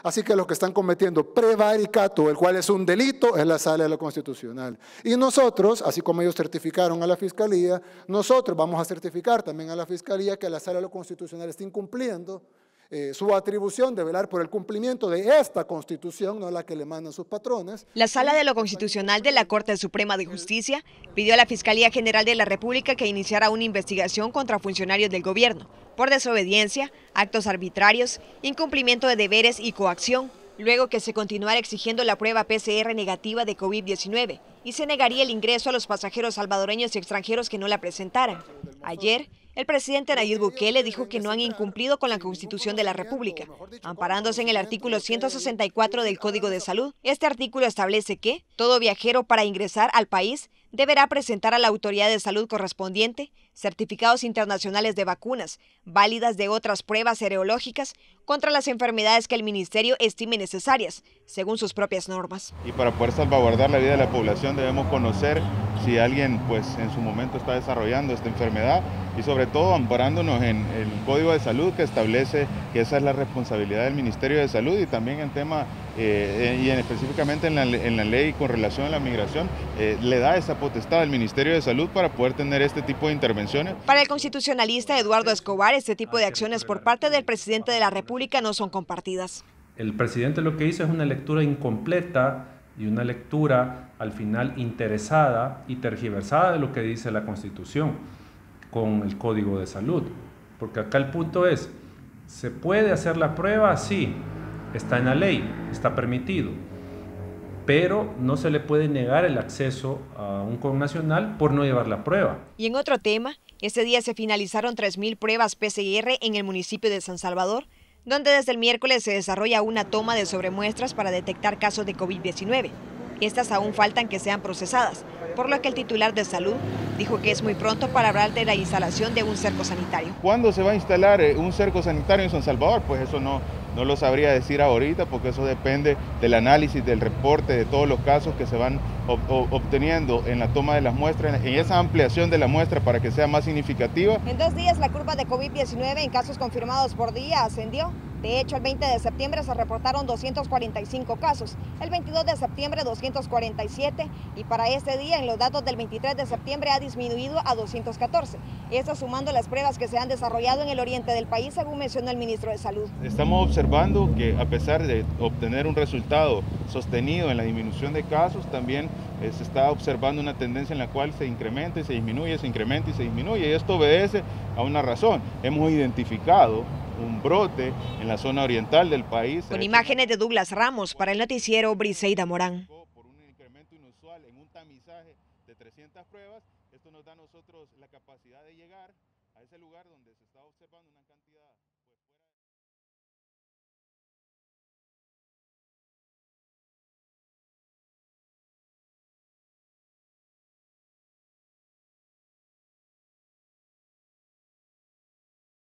Así que los que están cometiendo prevaricato, el cual es un delito, es la Sala de lo Constitucional. Y nosotros, así como ellos certificaron a la Fiscalía, nosotros vamos a certificar también a la Fiscalía que la Sala de lo Constitucional está incumpliendo su atribución de velar por el cumplimiento de esta Constitución, no la que le mandan sus patrones. La Sala de lo Constitucional de la Corte Suprema de Justicia pidió a la Fiscalía General de la República que iniciara una investigación contra funcionarios del gobierno por desobediencia, actos arbitrarios, incumplimiento de deberes y coacción, luego que se continuara exigiendo la prueba PCR negativa de COVID-19 y se negaría el ingreso a los pasajeros salvadoreños y extranjeros que no la presentaran. Ayer, el presidente Nayib Bukele dijo que no han incumplido con la Constitución de la República, amparándose en el artículo 164 del Código de Salud. Este artículo establece que todo viajero para ingresar al país deberá presentar a la autoridad de salud correspondiente certificados internacionales de vacunas, válidas de otras pruebas serológicas contra las enfermedades que el ministerio estime necesarias, según sus propias normas. Y para poder salvaguardar la vida de la población debemos conocer si alguien pues en su momento está desarrollando esta enfermedad y sobre todo amparándonos en el Código de Salud que establece que esa es la responsabilidad del Ministerio de Salud y también en tema específicamente en la ley con relación a la migración le da esa potestad al Ministerio de Salud para poder tener este tipo de intervenciones. Para el constitucionalista Eduardo Escobar, este tipo de acciones por parte del presidente de la República no son compartidas. El presidente lo que hizo es una lectura incompleta y una lectura al final interesada y tergiversada de lo que dice la Constitución con el Código de Salud. Porque acá el punto es, ¿se puede hacer la prueba? Sí, está en la ley, está permitido. Pero no se le puede negar el acceso a un connacional por no llevar la prueba. Y en otro tema, este día se finalizaron 3.000 pruebas PCR en el municipio de San Salvador, donde desde el miércoles se desarrolla una toma de sobremuestras para detectar casos de COVID-19. Estas aún faltan que sean procesadas, por lo que el titular de Salud dijo que es muy pronto para hablar de la instalación de un cerco sanitario. ¿Cuándo se va a instalar un cerco sanitario en San Salvador? Pues eso no lo sabría decir ahorita porque eso depende del análisis, del reporte, de todos los casos que se van obteniendo en la toma de las muestras, en esa ampliación de la muestra para que sea más significativa. En 2 días la curva de COVID-19 en casos confirmados por día ascendió. De hecho, el 20 de septiembre se reportaron 245 casos, el 22 de septiembre 247 y para este día en los datos del 23 de septiembre ha disminuido a 214. Esto sumando las pruebas que se han desarrollado en el oriente del país, según mencionó el ministro de Salud. Estamos observando que a pesar de obtener un resultado sostenido en la disminución de casos, también se está observando una tendencia en la cual se incrementa y se disminuye, se incrementa y se disminuye y esto obedece a una razón. Hemos identificado un brote en la zona oriental del país. Con imágenes de Douglas Ramos para el noticiero Briseida Morán. Por un incremento inusual en un tamizaje de 300 pruebas, esto nos da a nosotros la capacidad de llegar a ese lugar donde se está observando una cantidad